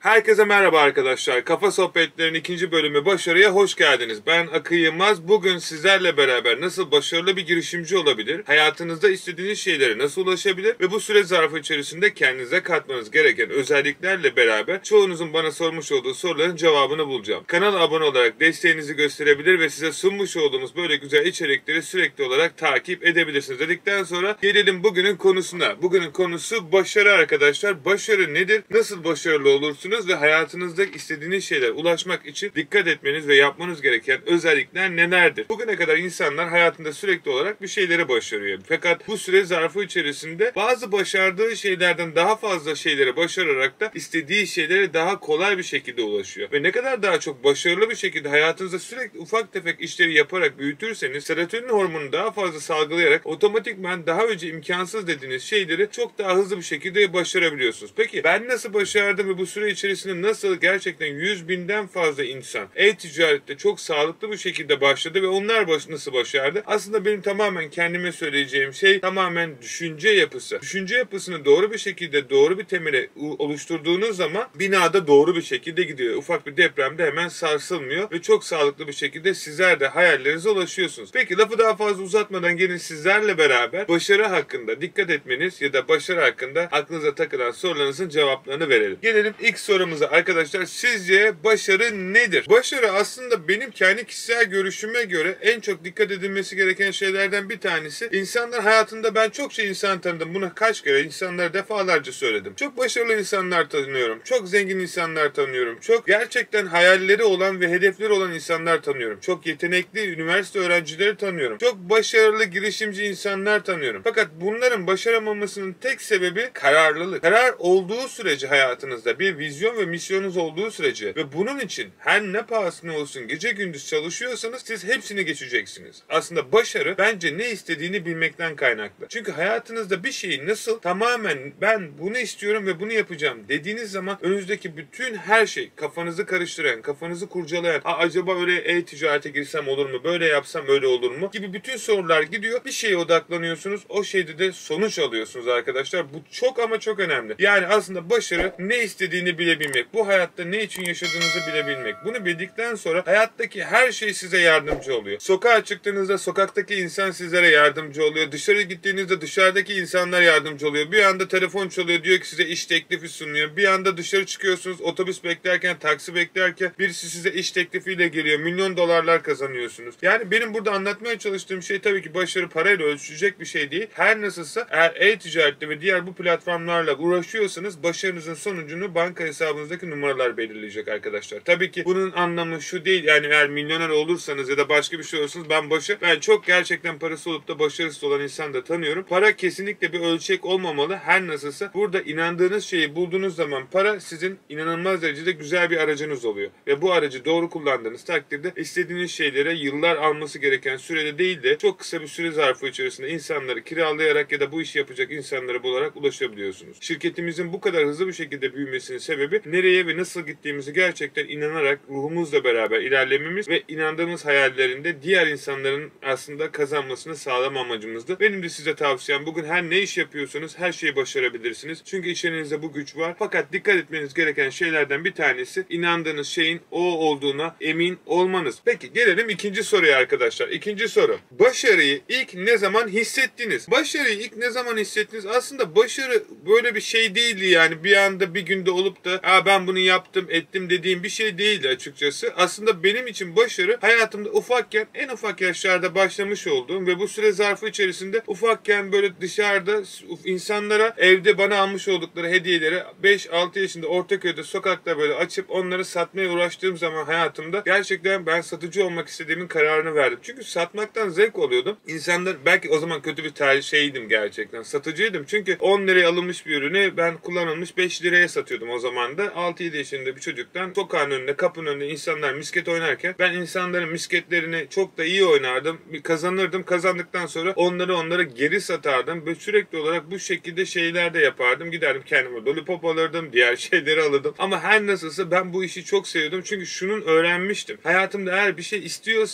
Herkese merhaba arkadaşlar. Kafa Sohbetleri'nin ikinci bölümü Başarıya hoş geldiniz. Ben Akın Yılmaz. Bugün sizlerle beraber nasıl başarılı bir girişimci olabilir, hayatınızda istediğiniz şeylere nasıl ulaşabilir ve bu süre zarfı içerisinde kendinize katmanız gereken özelliklerle beraber çoğunuzun bana sormuş olduğu soruların cevabını bulacağım. Kanala abone olarak desteğinizi gösterebilir ve size sunmuş olduğumuz böyle güzel içerikleri sürekli olarak takip edebilirsiniz dedikten sonra gelelim bugünün konusuna. Bugünün konusu başarı arkadaşlar. Başarı nedir? Nasıl başarılı olursunuz? Ve hayatınızda istediğiniz şeylere ulaşmak için dikkat etmeniz ve yapmanız gereken özellikler nelerdir? Bugüne kadar insanlar hayatında sürekli olarak bir şeyleri başarıyor. Fakat bu süre zarfı içerisinde bazı başardığı şeylerden daha fazla şeyleri başararak da istediği şeylere daha kolay bir şekilde ulaşıyor. Ve ne kadar daha çok başarılı bir şekilde hayatınızda sürekli ufak tefek işleri yaparak büyütürseniz serotonin hormonunu daha fazla salgılayarak otomatikman daha önce imkansız dediğiniz şeyleri çok daha hızlı bir şekilde başarabiliyorsunuz. Peki ben nasıl başardım ve bu süre içerisinde nasıl gerçekten 100.000'den fazla insan e-ticarette çok sağlıklı bir şekilde başladı ve onlar nasıl başardı? Aslında benim tamamen kendime söyleyeceğim şey tamamen düşünce yapısı. Düşünce yapısını doğru bir şekilde doğru bir temele oluşturduğunuz zaman binada doğru bir şekilde gidiyor. Ufak bir depremde hemen sarsılmıyor ve çok sağlıklı bir şekilde sizler de hayallerinize ulaşıyorsunuz. Peki lafı daha fazla uzatmadan gelin sizlerle beraber başarı hakkında dikkat etmeniz ya da başarı hakkında aklınıza takılan sorularınızın cevaplarını verelim. Gelelim ilk sorumuza arkadaşlar. Sizce başarı nedir? Başarı aslında benim kendi kişisel görüşüme göre en çok dikkat edilmesi gereken şeylerden bir tanesi. İnsanlar hayatında ben çokça insan tanıdım. Buna kaç kere insanlara defalarca söyledim. Çok başarılı insanlar tanıyorum. Çok zengin insanlar tanıyorum. Çok gerçekten hayalleri olan ve hedefleri olan insanlar tanıyorum. Çok yetenekli üniversite öğrencileri tanıyorum. Çok başarılı girişimci insanlar tanıyorum. Fakat bunların başaramamasının tek sebebi kararlılık. Karar olduğu sürece hayatınızda bir vizyon ve misyonunuz olduğu sürece ve bunun için her ne pahasına olsun gece gündüz çalışıyorsanız siz hepsini geçeceksiniz. Aslında başarı bence ne istediğini bilmekten kaynaklı. Çünkü hayatınızda bir şeyi nasıl tamamen ben bunu istiyorum ve bunu yapacağım dediğiniz zaman önünüzdeki bütün her şey kafanızı karıştıran, kafanızı kurcalayan, acaba öyle e-ticarete girsem olur mu? Böyle yapsam öyle olur mu? Gibi bütün sorular gidiyor. Bir şeye odaklanıyorsunuz. O şeyde de sonuç alıyorsunuz arkadaşlar. Bu çok ama çok önemli. Yani aslında başarı ne istediğini bilebilmek. Bu hayatta ne için yaşadığınızı bilebilmek. Bunu bildikten sonra hayattaki her şey size yardımcı oluyor. Sokağa çıktığınızda sokaktaki insan sizlere yardımcı oluyor. Dışarı gittiğinizde dışarıdaki insanlar yardımcı oluyor. Bir anda telefon çalıyor diyor ki size iş teklifi sunuyor. Bir anda dışarı çıkıyorsunuz otobüs beklerken, taksi beklerken birisi size iş teklifiyle geliyor. Milyon dolarlar kazanıyorsunuz. Yani benim burada anlatmaya çalıştığım şey tabii ki başarı parayla ölçülecek bir şey değil. Her nasılsa eğer e-ticarette ve diğer bu platformlarla uğraşıyorsanız başarınızın sonucunu banka hesabınızdaki numaralar belirleyecek arkadaşlar. Tabii ki bunun anlamı şu değil. Yani eğer milyoner olursanız ya da başka bir şey olursanız ben çok gerçekten parası olup da başarısız olan insan da tanıyorum. Para kesinlikle bir ölçek olmamalı. Her nasılsa burada inandığınız şeyi bulduğunuz zaman para sizin inanılmaz derecede güzel bir aracınız oluyor. Ve bu aracı doğru kullandığınız takdirde istediğiniz şeylere yıllar alması gereken sürede değil de çok kısa bir süre zarfı içerisinde insanları kiralayarak ya da bu işi yapacak insanları bularak ulaşabiliyorsunuz. Şirketimizin bu kadar hızlı bir şekilde büyümesinin sebebi nereye ve nasıl gittiğimizi gerçekten inanarak ruhumuzla beraber ilerlememiz ve inandığımız hayallerinde diğer insanların aslında kazanmasını sağlama amacımızdı. Benim de size tavsiyem bugün her ne iş yapıyorsanız her şeyi başarabilirsiniz. Çünkü içerinizde bu güç var. Fakat dikkat etmeniz gereken şeylerden bir tanesi inandığınız şeyin o olduğuna emin olmanız. Peki gelelim ikinci soruya arkadaşlar. İkinci soru. Başarıyı ilk ne zaman hissettiniz? Başarıyı ilk ne zaman hissettiniz? Aslında başarı böyle bir şey değildi yani bir anda bir günde olup da ben bunu yaptım ettim dediğim bir şey değildi açıkçası. Aslında benim için başarı hayatımda ufakken en ufak yaşlarda başlamış olduğum ve bu süre zarfı içerisinde ufakken böyle dışarıda insanlara evde bana almış oldukları hediyeleri 5-6 yaşında Ortaköy'de sokakta böyle açıp onları satmaya uğraştığım zaman hayatımda gerçekten ben satıcı olmak istediğimin kararını verdim. Çünkü satmaktan zevk alıyordum. İnsanlar belki o zaman kötü bir şeydim gerçekten. Satıcıydım. Çünkü 10 liraya alınmış bir ürünü ben kullanılmış 5 liraya satıyordum o zaman da. 6-7 yaşında bir çocuktan sokağın önünde, kapının önünde insanlar misket oynarken ben insanların misketlerini çok da iyi oynardım. Kazanırdım. Kazandıktan sonra onları geri satardım. Ve sürekli olarak bu şekilde şeyler de yapardım. Giderdim kendime lollipop alırdım. Diğer şeyleri alırdım. Ama her nasılsa ben bu işi çok seviyordum. Çünkü şunun öğrenmiştim. Hayatımda eğer bir şey istiyorsam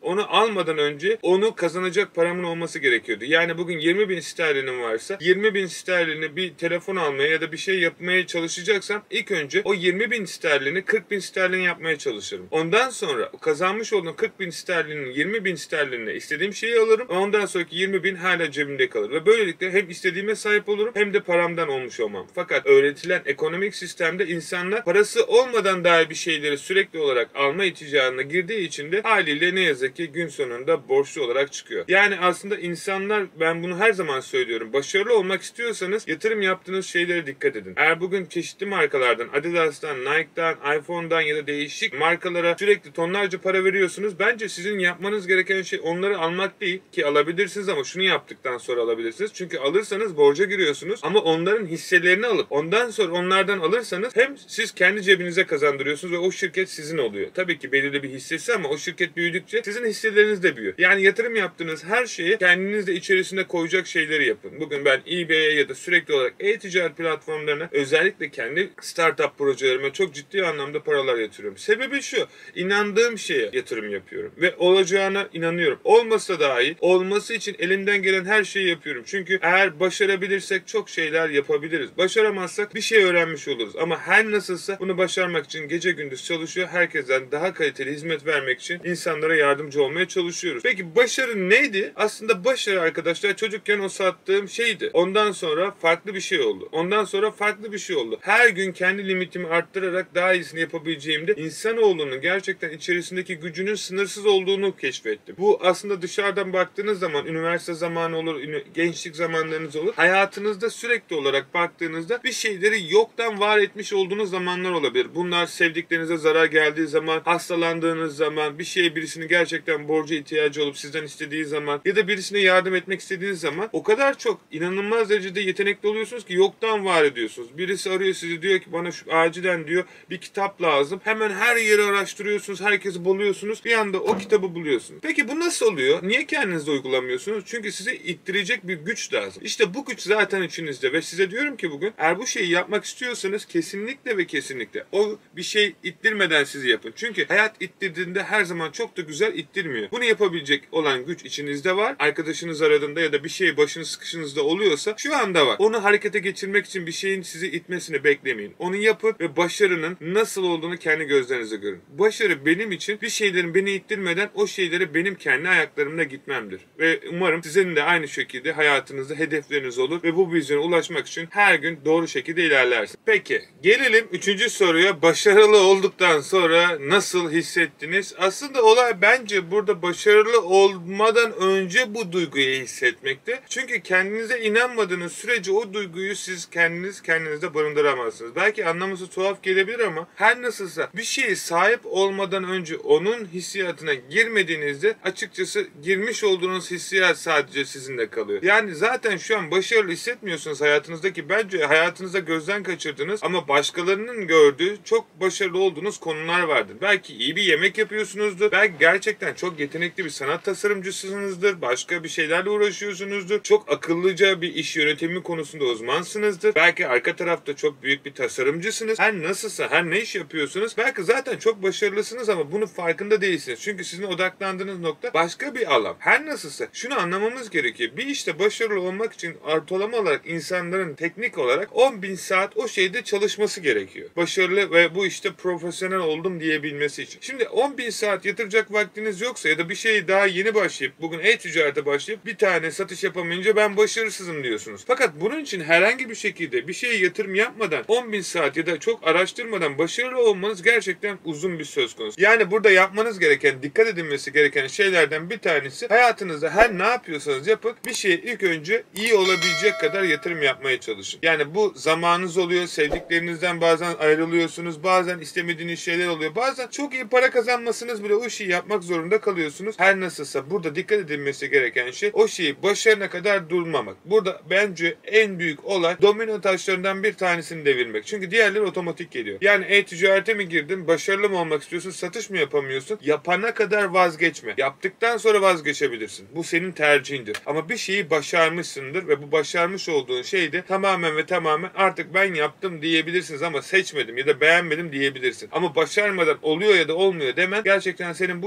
onu almadan önce onu kazanacak paramın olması gerekiyordu. Yani bugün 20.000 sterlinim varsa 20.000 sterlini bir telefon almaya ya da bir şey yapmaya çalışacaksam ilk önce o 20.000 sterlini 40.000 sterlin yapmaya çalışırım. Ondan sonra kazanmış olduğum 40.000 sterlinin 20.000 sterlinle istediğim şeyi alırım. Ondan sonraki 20.000 hala cebimde kalır. Ve böylelikle hem istediğime sahip olurum hem de paramdan olmuş olmam. Fakat öğretilen ekonomik sistemde insanlar parası olmadan dahi bir şeyleri sürekli olarak alma ihtiyacına girdiği için de haliyle ne yazık ki gün sonunda borçlu olarak çıkıyor. Yani aslında insanlar, ben bunu her zaman söylüyorum, başarılı olmak istiyorsanız yatırım yaptığınız şeylere dikkat edin. Eğer bugün çeşitli markalardan, Adidas'tan, Nike'dan, iPhone'dan ya da değişik markalara sürekli tonlarca para veriyorsunuz, bence sizin yapmanız gereken şey onları almak değil, ki alabilirsiniz ama şunu yaptıktan sonra alabilirsiniz. Çünkü alırsanız borca giriyorsunuz ama onların hisselerini alıp ondan sonra onlardan alırsanız hem siz kendi cebinize kazandırıyorsunuz ve o şirket sizin oluyor. Tabii ki belirli bir hissesi ama o şirket büyüdükçe sizin hisseleriniz de büyüyor. Yani yatırım yaptığınız her şeyi kendiniz de içerisine koyacak şeyleri yapın. Bugün ben eBay'e ya da sürekli olarak e-ticaret platformlarına, özellikle kendi startup projelerime çok ciddi anlamda paralar yatırıyorum. Sebebi şu: inandığım şeye yatırım yapıyorum ve olacağına inanıyorum. Olmasa dahi olması için elimden gelen her şeyi yapıyorum. Çünkü eğer başarabilirsek çok şeyler yapabiliriz. Başaramazsak bir şey öğrenmiş oluruz. Ama her nasılsa bunu başarmak için gece gündüz çalışıyor. Herkesten daha kaliteli hizmet vermek için insanlara yardımcı olmaya çalışıyoruz. Peki başarı neydi? Aslında başarı arkadaşlar çocukken o sattığım şeydi. Ondan sonra farklı bir şey oldu. Ondan sonra farklı bir şey oldu. Her gün kendi limitimi arttırarak daha iyisini yapabileceğimde insanoğlunun gerçekten içerisindeki gücünün sınırsız olduğunu keşfettim. Bu aslında dışarıdan baktığınız zaman, üniversite zamanı olur, gençlik zamanlarınız olur. Hayatınızda sürekli olarak baktığınızda bir şeyleri yoktan var etmiş olduğunuz zamanlar olabilir. Bunlar sevdiklerinize zarar geldiği zaman, hastalandığınız zaman, bir şeye birisinin gerçekten borca ihtiyacı olup sizden istediği zaman ya da birisine yardım etmek istediğiniz zaman o kadar çok inanılmaz derecede yetenekli oluyorsunuz ki yoktan var ediyorsunuz. Birisi arıyor sizi, diyor ki bana şu acilen diyor bir kitap lazım. Hemen her yeri araştırıyorsunuz, herkesi buluyorsunuz. Bir anda o kitabı buluyorsunuz. Peki bu nasıl oluyor? Niye kendinizde uygulamıyorsunuz? Çünkü size ittirecek bir güç lazım. İşte bu güç zaten içinizde ve size diyorum ki bugün eğer bu şeyi yapmak istiyorsanız kesinlikle ve kesinlikle o bir şey ittirmeden sizi yapın. Çünkü hayat ittirdiğinde her zaman çok da güzel ittirmiyor. Bunu yapabilecek olan güç içinizde var. Arkadaşınız aradığında ya da bir şey başınız sıkışınızda oluyorsa şu anda var. Onu harekete geçirmek için bir şeyin sizi itmesini beklemeyin. Onu yapın ve başarının nasıl olduğunu kendi gözlerinizle görün. Başarı benim için bir şeylerin beni ittirmeden o şeylere benim kendi ayaklarımla gitmemdir. Ve umarım sizin de aynı şekilde hayatınızda hedefleriniz olur ve bu vizyona ulaşmak için her gün doğru şekilde ilerlersiniz. Peki gelelim 3. soruya. Başarılı olduktan sonra nasıl hissettiniz? Aslında olay bence burada başarılı olmadan önce bu duyguyu hissetmekte. Çünkü kendinize inanmadığınız sürece o duyguyu siz kendinizde barındıramazsınız. Belki anlaması tuhaf gelebilir ama her nasılsa bir şeye sahip olmadan önce onun hissiyatına girmediğinizde açıkçası girmiş olduğunuz hissiyat sadece sizinle kalıyor. Yani zaten şu an başarılı hissetmiyorsunuz hayatınızdaki, bence hayatınızda gözden kaçırdığınız ama başkalarının gördüğü çok başarılı olduğunuz konular vardır. Belki iyi bir yemek yapıyorsunuzdur. Belki gerçekten çok yetenekli bir sanat tasarımcısınızdır. Başka bir şeylerle uğraşıyorsunuzdur. Çok akıllıca bir iş yönetimi konusunda uzmansınızdır. Belki arka tarafta çok büyük bir tasarımcısınız. Her nasılsa, her ne iş yapıyorsunuz. Belki zaten çok başarılısınız ama bunun farkında değilsiniz. Çünkü sizin odaklandığınız nokta başka bir alan. Her nasılsa şunu anlamamız gerekiyor. Bir işte başarılı olmak için ortalama olarak insanların teknik olarak 10.000 saat o şeyde çalışması gerekiyor. Başarılı ve bu işte profesyonel oldum diyebilmesi için. Şimdi 10.000 saat yatıracak vaktiniz yoksa ya da bir şeyi daha yeni başlayıp bugün e-ticarete başlayıp bir tane satış yapamayınca ben başarısızım diyorsunuz. Fakat bunun için herhangi bir şekilde bir şeye yatırım yapmadan 10.000 saat ya da çok araştırmadan başarılı olmanız gerçekten uzun bir söz konusu. Yani burada yapmanız gereken, dikkat edilmesi gereken şeylerden bir tanesi, hayatınızda her ne yapıyorsanız yapın bir şeye ilk önce iyi olabilecek kadar yatırım yapmaya çalışın. Yani bu zamanınız oluyor, sevdiklerinizden bazen ayrılıyorsunuz, bazen istemediğiniz şeyler oluyor, bazen çok iyi para kazanmasınız bile o şeyi yapmak zorunda kalıyorsunuz. Her nasılsa burada dikkat edilmesi gereken şey o şeyi başarına kadar durmamak. Burada bence en büyük olay domino taşlarından bir tanesini devirmek. Çünkü diğerleri otomatik geliyor. Yani e-ticarete mi girdin, başarılı mı olmak istiyorsun, satış mı yapamıyorsun? Yapana kadar vazgeçme. Yaptıktan sonra vazgeçebilirsin. Bu senin tercihindir. Ama bir şeyi başarmışsındır ve bu başarmış olduğun şey de tamamen ve tamamen artık ben yaptım diyebilirsiniz ama seçmedim ya da beğenmedim diyebilirsin. Ama başarmadan oluyor ya da olmuyor demen gerçekten senin bu işindeki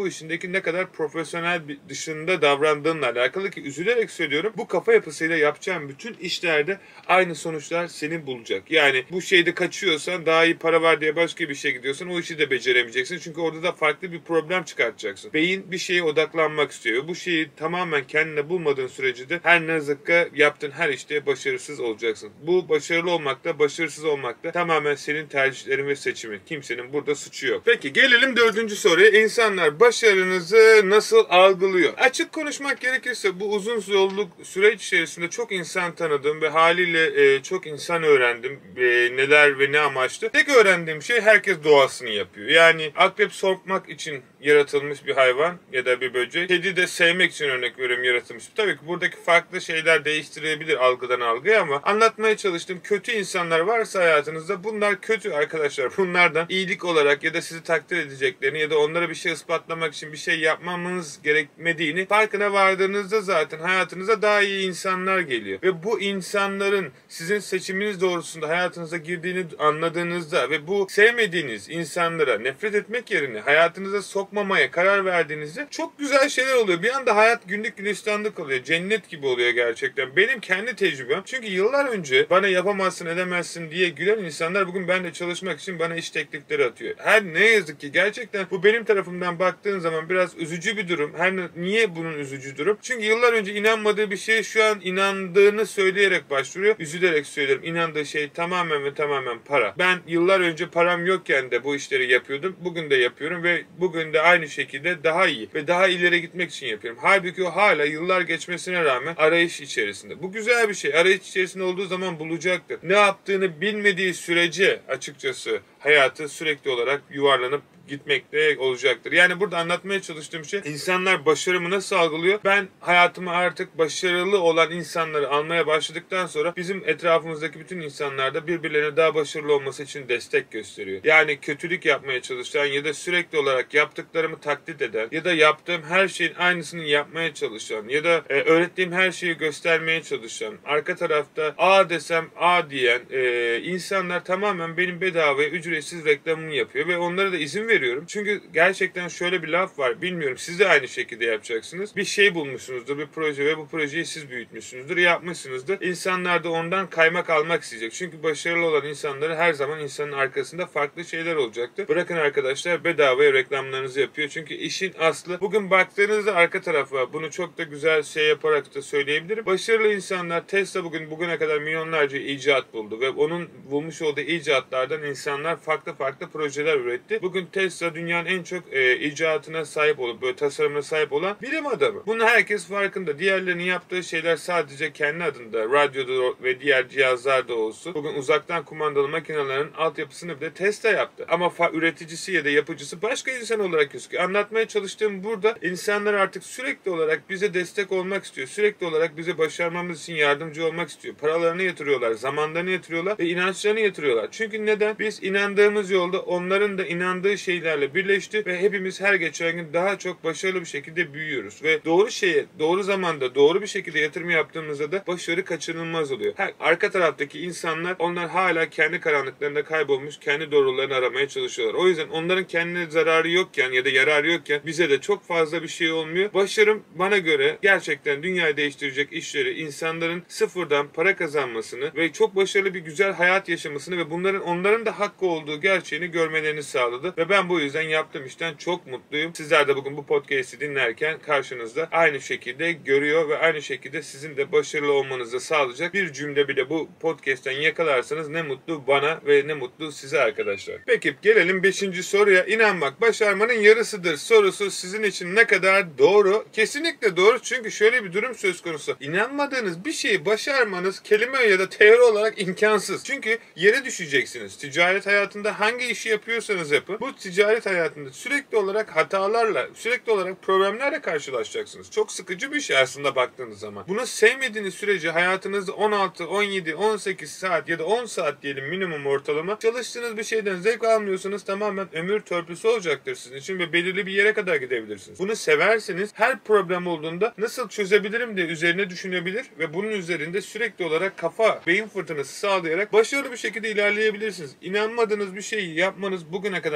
işindeki ne kadar profesyonel bir dışında davrandığınla alakalı ki üzülerek söylüyorum. Bu kafa yapısıyla yapacağın bütün işlerde aynı sonuçlar seni bulacak. Yani bu şeyde kaçıyorsan, daha iyi para var diye başka bir şeye gidiyorsan o işi de beceremeyeceksin. Çünkü orada da farklı bir problem çıkartacaksın. Beyin bir şeye odaklanmak istiyor. Bu şeyi tamamen kendine bulmadığın sürece de her ne zıkka yaptığın her işte başarısız olacaksın. Bu başarılı olmakta, başarısız olmakta tamamen senin tercihlerin ve seçimin. Kimsenin burada suçu yok. Peki gelelim 4. soruya. İnsanlar başarınızı nasıl algılıyor? Açık konuşmak gerekirse bu uzun yolculuk süreç içerisinde çok insan tanıdım ve haliyle çok insan öğrendim. Neler ve ne amaçlı. Tek öğrendiğim şey herkes doğasını yapıyor. Yani akrep sokmak için yaratılmış bir hayvan ya da bir böcek. Kedi de sevmek için örnek veriyorum yaratılmış. Tabii ki buradaki farklı şeyler değiştirebilir algıdan algıya ama anlatmaya çalıştığım kötü insanlar varsa hayatınızda bunlar kötü arkadaşlar. Bunlardan iyilik olarak ya da sizi takdir edeceklerini ya da onlara bir şey ispatlamak için bir şey yapmamız gerekmediğini farkına vardığınızda zaten hayatınıza daha iyi insanlar geliyor. Ve bu insanların sizin seçiminiz doğrultusunda hayatınıza girdiğini anladığınızda ve bu sevmediğiniz insanlara nefret etmek yerine hayatınıza sokmamaya karar verdiğinizde çok güzel şeyler oluyor. Bir anda hayat günlük gülistanlık oluyor. Cennet gibi oluyor gerçekten. Benim kendi tecrübem. Çünkü yıllar önce bana yapamazsın edemezsin diye gülen insanlar bugün benimle çalışmak için bana iş teklifleri atıyor. Her ne yazık ki gerçekten bu benim tarafımdan baktığın zaman biraz üzücü bir durum. Niye bunun üzücü durum? Çünkü yıllar önce inanmadığı bir şeye şu an inandığını söyleyerek başvuruyor. Üzülerek söylüyorum. İnandığı şey tamamen ve tamamen para. Ben yıllar önce param yokken de bu işleri yapıyordum. Bugün de yapıyorum ve bugün de aynı şekilde daha iyi ve daha ileri gitmek için yapıyorum. Halbuki o hala yıllar geçmesine rağmen arayış içerisinde. Bu güzel bir şey. Arayış içerisinde olduğu zaman bulacaktır. Ne yaptığını bilmediği sürece açıkçası hayatı sürekli olarak yuvarlanıp gitmekte olacaktır. Yani burada anlatmaya çalıştığım şey insanlar başarımı nasıl algılıyor? Ben hayatımı artık başarılı olan insanları almaya başladıktan sonra bizim etrafımızdaki bütün insanlar da birbirlerine daha başarılı olması için destek gösteriyor. Yani kötülük yapmaya çalışan ya da sürekli olarak yaptıklarımı taklit eden ya da yaptığım her şeyin aynısını yapmaya çalışan ya da öğrettiğim her şeyi göstermeye çalışan, arka tarafta A desem A diyen insanlar tamamen benim bedavaya ücretsiz reklamımı yapıyor ve onlara da izin veriyorum. Çünkü gerçekten şöyle bir laf var. Bilmiyorum siz de aynı şekilde yapacaksınız. Bir şey bulmuşsunuzdur, bir proje ve bu projeyi siz büyütmüşsünüzdür, yapmışsınızdır. İnsanlar da ondan kaymak almak isteyecek. Çünkü başarılı olan insanları her zaman insanın arkasında farklı şeyler olacaktır. Bırakın arkadaşlar bedavaya reklamlarınızı yapıyor. Çünkü işin aslı bugün baktığınızda arka tarafa bunu çok da güzel şey yaparak da söyleyebilirim. Başarılı insanlar Tesla bugüne kadar milyonlarca icat buldu ve onun bulmuş olduğu icatlardan insanlar farklı projeler üretti. Bugün Tesla dünyanın en çok icatına sahip olup böyle tasarımına sahip olan bilim adamı. Bunu herkes farkında. Diğerlerinin yaptığı şeyler sadece kendi adında radyoda ve diğer cihazlarda olsun. Bugün uzaktan kumandalı makinelerin altyapısını bile Tesla yaptı. Ama üreticisi ya da yapıcısı başka insan olarak gözüküyor. Anlatmaya çalıştığım burada insanlar artık sürekli olarak bize destek olmak istiyor. Sürekli olarak bize başarmamız için yardımcı olmak istiyor. Paralarını yatırıyorlar, zamanlarını yatırıyorlar ve inançlarını yatırıyorlar. Çünkü neden? Biz inandığımız yolda onların da inandığı şeylerle birleşti ve hepimiz her geçen gün daha çok başarılı bir şekilde büyüyoruz. Ve doğru şeye, doğru zamanda, doğru bir şekilde yatırım yaptığımızda da başarı kaçınılmaz oluyor. Arka taraftaki insanlar, onlar hala kendi karanlıklarında kaybolmuş, kendi doğrularını aramaya çalışıyorlar. O yüzden onların kendine zararı yokken ya da yararı yokken bize de çok fazla bir şey olmuyor. Başarım bana göre gerçekten dünyayı değiştirecek işleri, insanların sıfırdan para kazanmasını ve çok başarılı bir güzel hayat yaşamasını ve onların da hakkı olduğu gerçeğini görmelerini sağladı. Ve ben bu yüzden yaptığım işten çok mutluyum. Sizler de bugün bu podcast'i dinlerken karşınızda aynı şekilde görüyor ve aynı şekilde sizin de başarılı olmanızı sağlayacak bir cümle bile bu podcast'ten yakalarsanız ne mutlu bana ve ne mutlu size arkadaşlar. Peki gelelim 5. soruya. İnanmak başarmanın yarısıdır sorusu sizin için ne kadar doğru? Kesinlikle doğru, çünkü şöyle bir durum söz konusu. İnanmadığınız bir şeyi başarmanız kelime ya da teori olarak imkansız. Çünkü yere düşeceksiniz. Ticaret hayatında hangi işi yapıyorsanız yapın. Bu ticaret hayatında sürekli olarak hatalarla, sürekli olarak problemlerle karşılaşacaksınız. Çok sıkıcı bir şey aslında baktığınız zaman. Bunu sevmediğiniz sürece hayatınızda 16, 17, 18 saat ya da 10 saat diyelim minimum ortalama çalıştığınız bir şeyden zevk almıyorsanız tamamen ömür törpüsü olacaktır sizin için ve belirli bir yere kadar gidebilirsiniz. Bunu severseniz her problem olduğunda nasıl çözebilirim diye üzerine düşünebilir ve bunun üzerinde sürekli olarak beyin fırtınası sağlayarak başarılı bir şekilde ilerleyebilirsiniz. İnanmadığınız bir şeyi yapmanız bugüne kadar kendi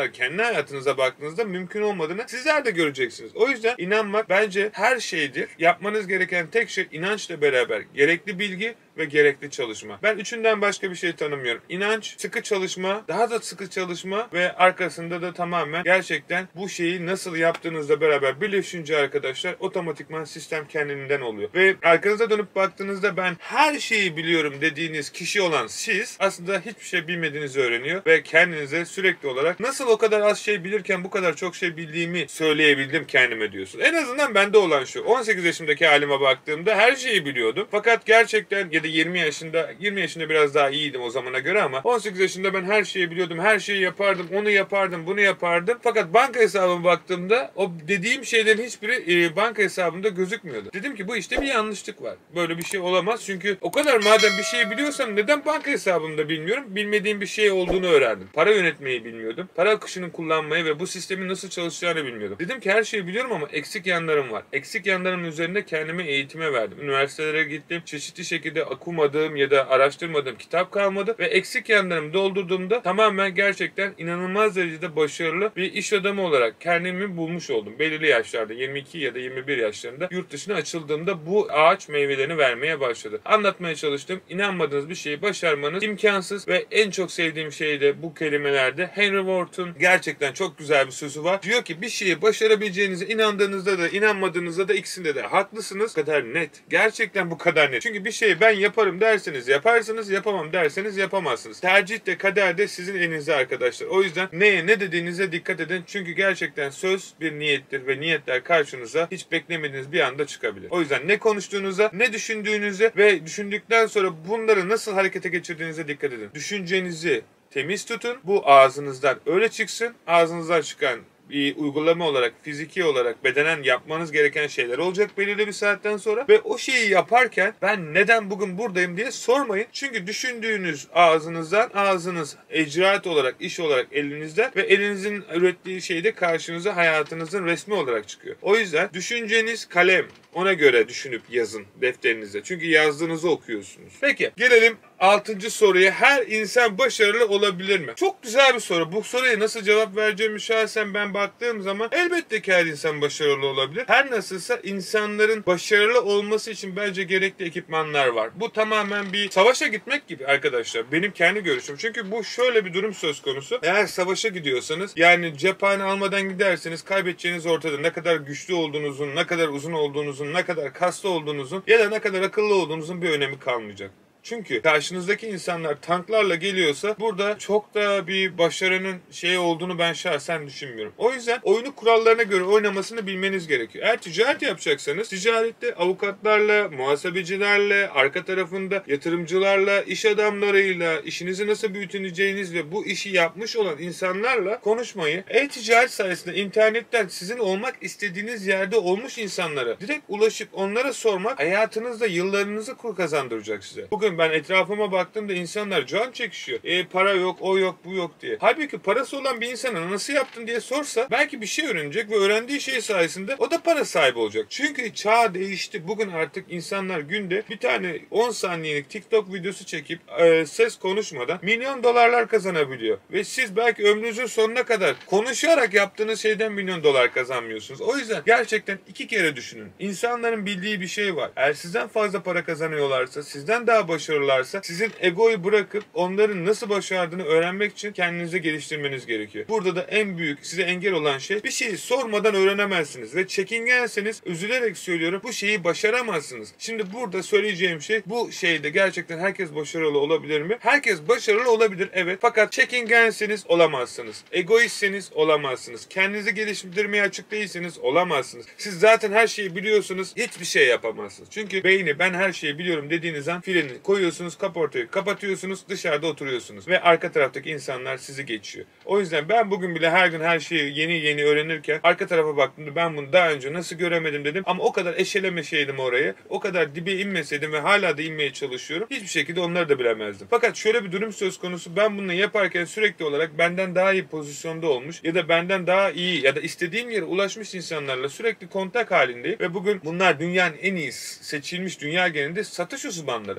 hayatınıza baktığınızda mümkün olmadığını sizler de göreceksiniz. O yüzden inanmak bence her şeydir. Yapmanız gereken tek şey inançla beraber gerekli bilgi ve gerekli çalışma. Ben üçünden başka bir şey tanımıyorum. İnanç, sıkı çalışma, daha da sıkı çalışma ve arkasında da tamamen gerçekten bu şeyi nasıl yaptığınızla beraber birleşince arkadaşlar otomatikman sistem kendinden oluyor. Ve arkanıza dönüp baktığınızda ben her şeyi biliyorum dediğiniz kişi olan siz aslında hiçbir şey bilmediğinizi öğreniyor ve kendinize sürekli olarak nasıl o kadar az şey bilirken bu kadar çok şey bildiğimi söyleyebildim kendime diyorsun. En azından bende olan şu. 18 yaşındaki halime baktığımda her şeyi biliyordum. Fakat gerçekten 20 yaşında biraz daha iyiydim o zamana göre ama 18 yaşında ben her şeyi biliyordum. Her şeyi yapardım. Onu yapardım. Bunu yapardım. Fakat banka hesabıma baktığımda o dediğim şeylerin hiçbiri banka hesabımda gözükmüyordu. Dedim ki bu işte bir yanlışlık var. Böyle bir şey olamaz. Çünkü o kadar madem bir şeyi biliyorsam neden banka hesabımda bilmiyorum? Bilmediğim bir şey olduğunu öğrendim. Para yönetmeyi bilmiyordum. Para akışını kullanmayı ve bu sistemin nasıl çalışacağını bilmiyordum. Dedim ki her şeyi biliyorum ama eksik yanlarım var. Eksik yanlarım üzerinde kendime eğitime verdim. Üniversitelere gittim. Çeşitli şekilde okumadığım ya da araştırmadığım kitap kalmadı ve eksik yanlarımı doldurduğumda tamamen gerçekten inanılmaz derecede başarılı bir iş adamı olarak kendimi bulmuş oldum. Belirli yaşlarda 22 ya da 21 yaşlarında yurt dışına açıldığımda bu ağaç meyvelerini vermeye başladı. Anlatmaya çalıştım. İnanmadığınız bir şeyi başarmanız imkansız ve en çok sevdiğim şey de bu kelimelerde Henry Ward'un gerçekten çok güzel bir sözü var. Diyor ki bir şeyi başarabileceğinize inandığınızda da inanmadığınızda da ikisinde de haklısınız. Bu kadar net. Gerçekten bu kadar net. Çünkü bir şeyi ben yaparım derseniz yaparsınız, yapamam derseniz yapamazsınız. Tercih de kader de sizin elinizde arkadaşlar. O yüzden neye ne dediğinize dikkat edin. Çünkü gerçekten söz bir niyettir ve niyetler karşınıza hiç beklemediğiniz bir anda çıkabilir. O yüzden ne konuştuğunuza, ne düşündüğünüze ve düşündükten sonra bunları nasıl harekete geçirdiğinize dikkat edin. Düşüncenizi temiz tutun. Bu ağzınızdan öyle çıksın. Ağzınızdan çıkan bir uygulama olarak, fiziki olarak, bedenen yapmanız gereken şeyler olacak belirli bir saatten sonra ve o şeyi yaparken ben neden bugün buradayım diye sormayın. Çünkü düşündüğünüz ağzınızdan, ağzınız icraat olarak, iş olarak elinizden ve elinizin ürettiği şey de karşınıza hayatınızın resmi olarak çıkıyor. O yüzden düşünceniz kalem. Ona göre düşünüp yazın defterinize. Çünkü yazdığınızı okuyorsunuz. Peki gelelim 6. soruya. Her insan başarılı olabilir mi? Çok güzel bir soru. Bu soruya nasıl cevap vereceğimi şahsen ben baktığım zaman elbette ki her insan başarılı olabilir. Her nasılsa insanların başarılı olması için bence gerekli ekipmanlar var. Bu tamamen bir savaşa gitmek gibi arkadaşlar. Benim kendi görüşüm. Çünkü bu şöyle bir durum söz konusu. Eğer savaşa gidiyorsanız yani cephane almadan giderseniz kaybedeceğiniz ortada. Ne kadar güçlü olduğunuzun, ne kadar uzun olduğunuzun, ne kadar kaslı olduğunuzun ya da ne kadar akıllı olduğunuzun bir önemi kalmayacak. Çünkü karşınızdaki insanlar tanklarla geliyorsa burada çok da bir başarının olduğunu ben şahsen düşünmüyorum. O yüzden oyunu kurallarına göre oynamasını bilmeniz gerekiyor. Eğer ticaret yapacaksanız ticarette avukatlarla, muhasebecilerle, arka tarafında yatırımcılarla, iş adamlarıyla, işinizi nasıl büyüteceğiniz ve bu işi yapmış olan insanlarla konuşmayı, e-ticaret sayesinde internetten sizin olmak istediğiniz yerde olmuş insanlara direkt ulaşıp onlara sormak hayatınızda yıllarınızı kazandıracak size. Bugün ben etrafıma baktığımda insanlar can çekişiyor. Para yok, o yok, bu yok diye. Halbuki parası olan bir insana nasıl yaptın diye sorsa belki bir şey öğrenecek ve öğrendiği şey sayesinde o da para sahibi olacak. Çünkü çağ değişti. Bugün artık insanlar günde bir tane 10 saniyelik TikTok videosu çekip ses konuşmadan milyon dolarlar kazanabiliyor. Ve siz belki ömrünüzün sonuna kadar konuşarak yaptığınız şeyden milyon dolar kazanmıyorsunuz. O yüzden gerçekten 2 kere düşünün. İnsanların bildiği bir şey var. Eğer sizden fazla para kazanıyorlarsa, sizden daha başarılılarsa sizin egoyu bırakıp onların nasıl başardığını öğrenmek için kendinizi geliştirmeniz gerekiyor. Burada da en büyük size engel olan şey bir şeyi sormadan öğrenemezsiniz ve çekingenseniz üzülerek söylüyorum bu şeyi başaramazsınız. Şimdi burada söyleyeceğim şey bu şeyde gerçekten herkes başarılı olabilir mi? Herkes başarılı olabilir evet fakat çekingenseniz olamazsınız. Egoistseniz olamazsınız. Kendinizi geliştirmeye açık değilseniz olamazsınız. Siz zaten her şeyi biliyorsunuz hiçbir şey yapamazsınız. Çünkü beyni ben her şeyi biliyorum dediğiniz an freni koyuyorsunuz, kaportayı kapatıyorsunuz, dışarıda oturuyorsunuz ve arka taraftaki insanlar sizi geçiyor. O yüzden ben bugün bile her gün her şeyi yeni öğrenirken arka tarafa baktığımda ben bunu daha önce nasıl göremedim dedim ama o kadar eşelemeşeydim orayı, o kadar dibe inmeseydim ve hala da inmeye çalışıyorum. Hiçbir şekilde onları da bilemezdim. Fakat şöyle bir durum söz konusu ben bunu yaparken sürekli olarak benden daha iyi pozisyonda olmuş ya da benden daha iyi ya da istediğim yere ulaşmış insanlarla sürekli kontak halindeyim ve bugün bunlar dünyanın en iyi seçilmiş dünya genelinde satış uzmanları. Bu insanlar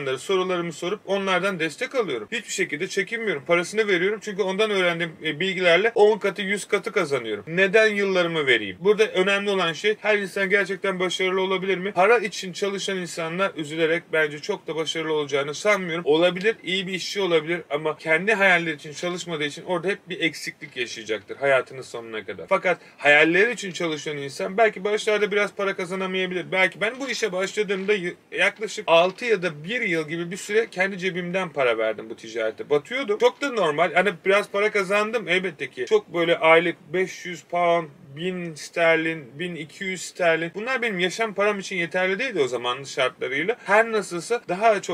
insanlara sorularımı sorup onlardan destek alıyorum. Hiçbir şekilde çekinmiyorum. Parasını veriyorum çünkü ondan öğrendiğim bilgilerle 10 katı 100 katı kazanıyorum. Neden yıllarımı vereyim? Burada önemli olan şey, her insan gerçekten başarılı olabilir mi? Para için çalışan insanlar üzülerek bence çok da başarılı olacağını sanmıyorum. Olabilir, iyi bir işçi olabilir ama kendi hayalleri için çalışmadığı için orada hep bir eksiklik yaşayacaktır hayatının sonuna kadar. Fakat hayalleri için çalışan insan belki başlarda biraz para kazanamayabilir. Belki ben bu işe başladığımda yaklaşık 6 ya da 1 yıl gibi bir süre kendi cebimden para verdim bu ticarete. Batıyordum. Çok da normal. Hani biraz para kazandım elbette ki. Çok böyle aylık 500 pound, 1000 sterlin, 1200 sterlin. Bunlar benim yaşam param için yeterli değildi o zamanın şartlarıyla. Her nasılsa daha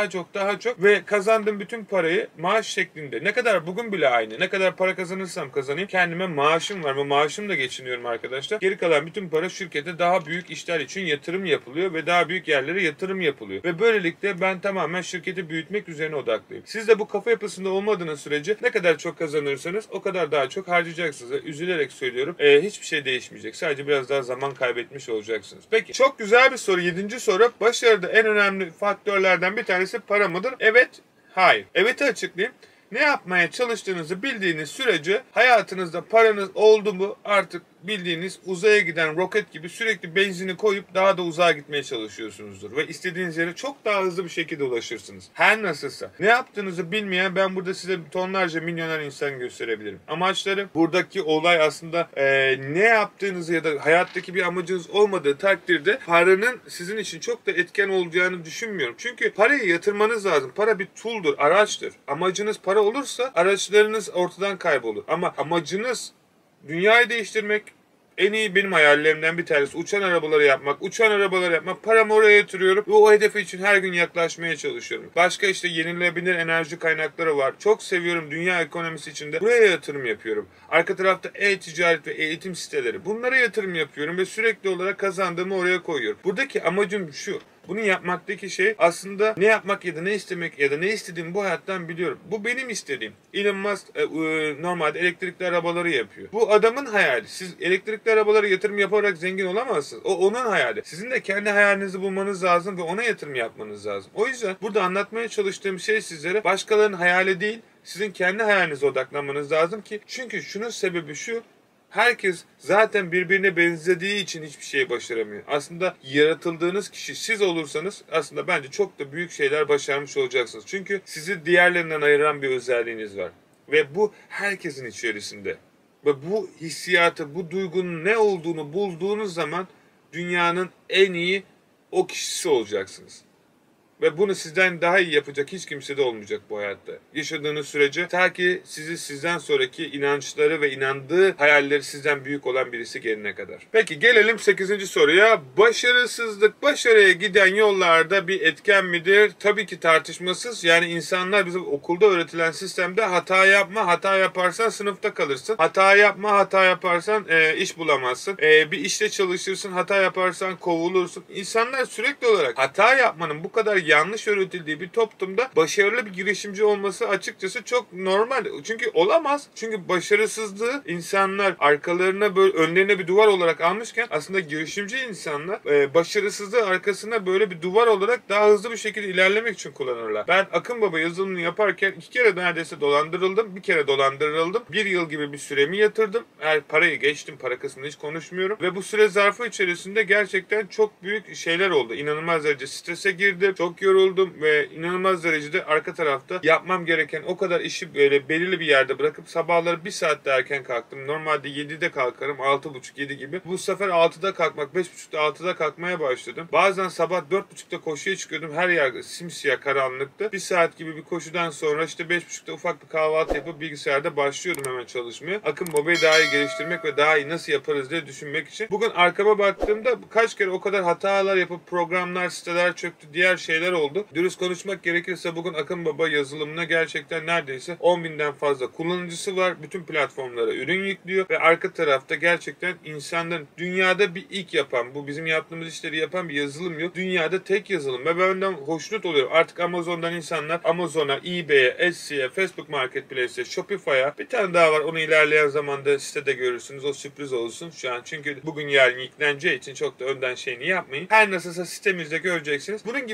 çok ve kazandığım bütün parayı maaş şeklinde. Ne kadar bugün bile aynı. Ne kadar para kazanırsam kazanayım. Kendime maaşım var. Bu maaşımla geçiniyorum arkadaşlar. Geri kalan bütün para şirkete daha büyük işler için yatırım yapılıyor ve daha büyük yerlere yatırım yapılıyor. Ve böylelikle ben tamamen şirketi büyütmek üzerine odaklıyım. Siz de bu kafa yapısında olmadığınız sürece ne kadar çok kazanırsanız o kadar daha çok harcayacaksınız. Üzülerek söylüyorum. Hiçbir şey değişmeyecek. Sadece biraz daha zaman kaybetmiş olacaksınız. Peki, çok güzel bir soru. 7. soru. Başarıda en önemli faktörlerden bir tanesi para mıdır? Evet, hayır. Evet'i açıklayayım. Ne yapmaya çalıştığınızı bildiğiniz sürece hayatınızda paranız oldu mu artık bildiğiniz uzaya giden roket gibi sürekli benzini koyup daha da uzağa gitmeye çalışıyorsunuzdur. Ve istediğiniz yere çok daha hızlı bir şekilde ulaşırsınız. Her nasılsa. Ne yaptığınızı bilmeyen ben burada size tonlarca milyoner insan gösterebilirim. Amaçları, buradaki olay aslında ne yaptığınızı ya da hayattaki bir amacınız olmadığı takdirde paranın sizin için çok da etken olacağını düşünmüyorum. Çünkü parayı yatırmanız lazım. Para bir tool'dur, araçtır. Amacınız para olursa araçlarınız ortadan kaybolur. Ama amacınız dünyayı değiştirmek, en iyi benim hayallerimden bir tanesi uçan arabaları yapmak. Uçan arabaları yapmak. Paramı oraya yatırıyorum ve o hedefe için her gün yaklaşmaya çalışıyorum. Başka işte yenilenebilir enerji kaynakları var. Çok seviyorum dünya ekonomisi içinde. Buraya yatırım yapıyorum. Arka tarafta e-ticaret ve eğitim siteleri. Bunlara yatırım yapıyorum ve sürekli olarak kazandığımı oraya koyuyorum. Buradaki amacım şu. Bunu yapmaktaki şey aslında ne yapmak ya da ne istemek ya da ne istediğimi bu hayattan biliyorum. Bu benim istediğim. Elon Musk normalde elektrikli arabaları yapıyor. Bu adamın hayali. Siz elektrikli arabalara yatırım yaparak zengin olamazsınız. O onun hayali. Sizin de kendi hayalinizi bulmanız lazım ve ona yatırım yapmanız lazım. O yüzden burada anlatmaya çalıştığım şey sizlere başkalarının hayali değil, sizin kendi hayalinize odaklanmanız lazım ki çünkü şunun sebebi şu. Herkes zaten birbirine benzediği için hiçbir şey başaramıyor. Aslında yaratıldığınız kişi siz olursanız aslında bence çok da büyük şeyler başarmış olacaksınız. Çünkü sizi diğerlerinden ayıran bir özelliğiniz var. Ve bu herkesin içerisinde. Ve bu hissiyatı, bu duygunun ne olduğunu bulduğunuz zaman dünyanın en iyi o kişisi olacaksınız. Ve bunu sizden daha iyi yapacak hiç kimse de olmayacak bu hayatta. Yaşadığınız sürece ta ki sizi sizden sonraki inançları ve inandığı hayalleri sizden büyük olan birisi gelene kadar. Peki gelelim 8. soruya. Başarısızlık başarıya giden yollarda bir etken midir? Tabii ki tartışmasız. Yani insanlar bizim okulda öğretilen sistemde hata yapma, hata yaparsan sınıfta kalırsın. Hata yapma, hata yaparsan iş bulamazsın. Bir işte çalışırsın, hata yaparsan kovulursun. İnsanlar sürekli olarak hata yapmanın bu kadar yanlış öğretildiği bir toplumda başarılı bir girişimci olması açıkçası çok normal. Çünkü olamaz. Çünkü başarısızlığı insanlar arkalarına böyle önlerine bir duvar olarak almışken aslında girişimci insanlar başarısızlığı arkasına böyle bir duvar olarak daha hızlı bir şekilde ilerlemek için kullanırlar. Ben Akın Baba yazılımını yaparken 2 kere neredeyse dolandırıldım. Bir kere dolandırıldım. 1 yıl gibi bir süremi yatırdım. Parayı geçtim. Para kısmını hiç konuşmuyorum. Ve bu süre zarfı içerisinde gerçekten çok büyük şeyler oldu. İnanılmaz derece strese girdim. Çok yoruldum ve inanılmaz derecede arka tarafta yapmam gereken o kadar işi böyle belirli bir yerde bırakıp sabahları 1 saat daha erken kalktım. Normalde 7'de kalkarım, 6.30-7 gibi. Bu sefer 6'da kalkmak, 5.30'da 6'da kalkmaya başladım. Bazen sabah 4.30'da koşuya çıkıyordum. Her yer simsiyah karanlıktı. 1 saat gibi bir koşudan sonra işte 5.30'da ufak bir kahvaltı yapıp bilgisayarda başlıyordum hemen çalışmaya. Akın Baba'yı daha iyi geliştirmek ve daha iyi nasıl yaparız diye düşünmek için. Bugün arkama baktığımda kaç kere o kadar hatalar yapıp programlar, siteler çöktü, diğer şeyler oldu. Dürüst konuşmak gerekirse bugün Akın Baba yazılımına gerçekten neredeyse 10.000'den fazla kullanıcısı var. Bütün platformlara ürün yüklüyor ve arka tarafta gerçekten insanların dünyada bir ilk yapan, bu bizim yaptığımız işleri yapan bir yazılım yok. Dünyada tek yazılım ve ben ondan hoşnut oluyorum. Artık Amazon'dan insanlar Amazon'a, eBay'e, Etsy'ye, Facebook Marketplace'e, Shopify'a bir tane daha var. Onu ilerleyen zamanda sitede görürsünüz. O sürpriz olsun şu an. Çünkü bugün yarın yükleneceği için çok da önden şeyini yapmayın. Her nasılsa sitemizde göreceksiniz. Bunun gibi ben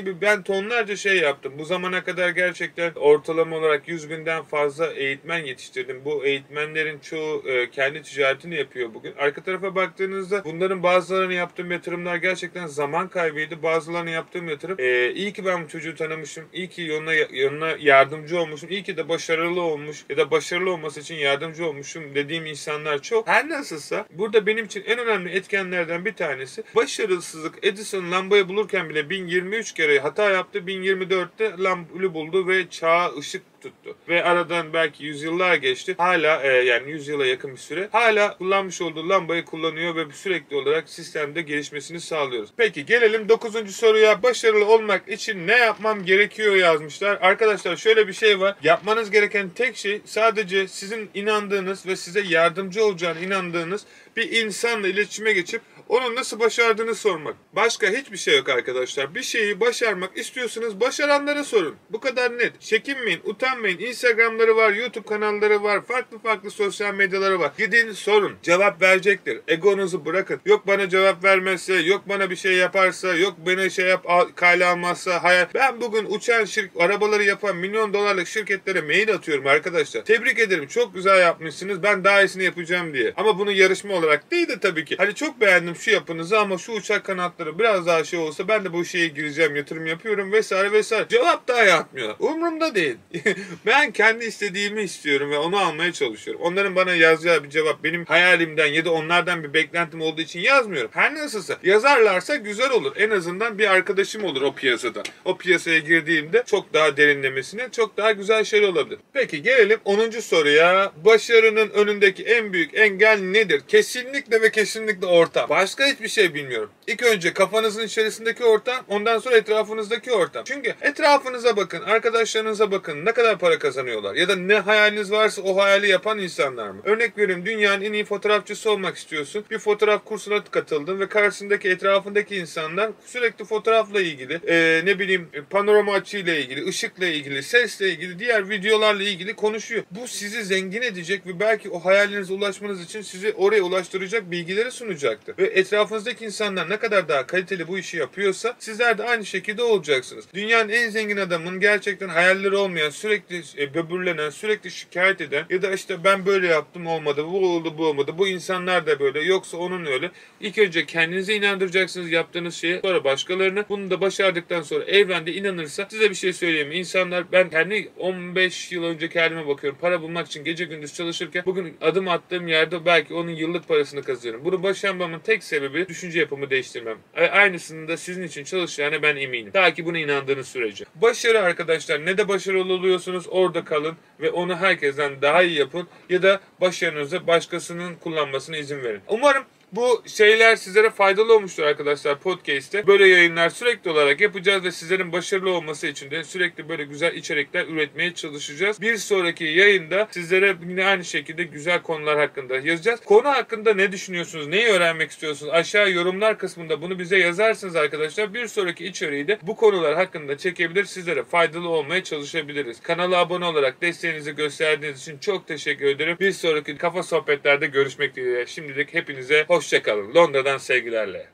ben tonlarca şey yaptım. Bu zamana kadar gerçekten ortalama olarak 100 binden fazla eğitmen yetiştirdim. Bu eğitmenlerin çoğu kendi ticaretini yapıyor bugün. Arka tarafa baktığınızda bunların bazılarını yaptığım yatırımlar gerçekten zaman kaybıydı. Bazılarını yaptığım yatırım iyi ki ben bu çocuğu tanımışım. İyi ki yoluna yardımcı olmuşum. İyi ki de başarılı olmuş ya da başarılı olması için yardımcı olmuşum dediğim insanlar çok. Her nasılsa burada benim için en önemli etkenlerden bir tanesi başarısızlık. Edison lambayı bulurken bile 1023 kere hata yaptı. 1024'te lambayı buldu ve çağa ışık tuttu. Ve aradan belki yüzyıllar geçti. Hala yani 100 yıla yakın bir süre. Hala kullanmış olduğu lambayı kullanıyor ve sürekli olarak sistemde gelişmesini sağlıyoruz. Peki gelelim 9. soruya. Başarılı olmak için ne yapmam gerekiyor yazmışlar. Arkadaşlar şöyle bir şey var. Yapmanız gereken tek şey sadece sizin inandığınız ve size yardımcı olacağına inandığınız bir insanla iletişime geçip onun nasıl başardığını sormak. Başka hiçbir şey yok arkadaşlar. Bir şeyi başarmak istiyorsanız başaranlara sorun. Bu kadar net. Çekinmeyin, utanmayın. Instagram'ları var, YouTube kanalları var, farklı sosyal medyaları var. Gidin sorun. Cevap verecektir. Egonuzu bırakın. Yok bana cevap vermezse, yok bana bir şey yaparsa, yok bana kale almazsa, hayal. Ben bugün uçan arabaları yapan milyon dolarlık şirketlere mail atıyorum arkadaşlar. Tebrik ederim. Çok güzel yapmışsınız. Ben daha iyisini yapacağım diye. Ama bunu yarışma olarak değil de tabii ki. Hani çok beğendim şu yapınızı ama şu uçak kanatları biraz daha şey olsa ben de bu şeye gireceğim, yatırım yapıyorum vesaire. Cevap daha yapmıyor. Umurumda değil. Ben kendi istediğimi istiyorum ve onu almaya çalışıyorum. Onların bana yazacağı bir cevap benim hayalimden ya da onlardan bir beklentim olduğu için yazmıyorum. Her nasılsa yazarlarsa güzel olur. En azından bir arkadaşım olur o piyasada. O piyasaya girdiğimde çok daha derinlemesine çok daha güzel şeyler olabilir. Peki gelelim 10. soruya. Başarının önündeki en büyük engel nedir? Kesinlikle ve kesinlikle ortam. Başka hiçbir şey bilmiyorum. İlk önce kafanızın içerisindeki ortam, ondan sonra etrafınızdaki ortam. Çünkü etrafınıza bakın, arkadaşlarınıza bakın, ne kadar para kazanıyorlar ya da ne hayaliniz varsa o hayali yapan insanlar mı? Örnek veriyorum, dünyanın en iyi fotoğrafçısı olmak istiyorsun. Bir fotoğraf kursuna katıldın ve karşısındaki etrafındaki insanlar sürekli fotoğrafla ilgili, panorama açıyla ilgili, ışıkla ilgili, sesle ilgili, diğer videolarla ilgili konuşuyor. Bu sizi zengin edecek ve belki o hayalinize ulaşmanız için sizi oraya ulaştıracak bilgileri sunacaktır. Ve etrafınızdaki insanlar ne kadar daha kaliteli bu işi yapıyorsa sizler de aynı şekilde olacaksınız. Dünyanın en zengin adamın gerçekten hayalleri olmayan, sürekli böbürlenen, sürekli şikayet eden ya da işte ben böyle yaptım olmadı, bu oldu bu olmadı, bu insanlar da böyle, yoksa onun öyle. İlk önce kendinize inandıracaksınız yaptığınız şeye, sonra başkalarını. Bunu da başardıktan sonra evrende inanırsa, size bir şey söyleyeyim mi? İnsanlar, ben kendi 15 yıl önceki halime bakıyorum. Para bulmak için gece gündüz çalışırken bugün adım attığım yerde belki onun yıllık parasını kazanıyorum. Bunu başarmamın tek sebebi düşünce yapımı değiştirmem. Aynısını da sizin için çalışacağına ben eminim. Ta ki buna inandığınız sürece. Başarı arkadaşlar, ne de başarılı oluyorsunuz orada kalın ve onu herkesten daha iyi yapın ya da başarınızı başkasının kullanmasına izin verin. Umarım bu şeyler sizlere faydalı olmuştur arkadaşlar podcast'te. Böyle yayınlar sürekli olarak yapacağız ve sizlerin başarılı olması için de sürekli böyle güzel içerikler üretmeye çalışacağız. Bir sonraki yayında sizlere yine aynı şekilde güzel konular hakkında yazacağız. Konu hakkında ne düşünüyorsunuz? Neyi öğrenmek istiyorsunuz? Aşağı yorumlar kısmında bunu bize yazarsınız arkadaşlar. Bir sonraki içeriği de bu konular hakkında çekebilir. Sizlere faydalı olmaya çalışabiliriz. Kanala abone olarak desteğinizi gösterdiğiniz için çok teşekkür ederim. Bir sonraki Kafa Sohbetler'de görüşmek dileğiyle. Şimdilik hepinize hoşça kalın. Londra'dan sevgilerle.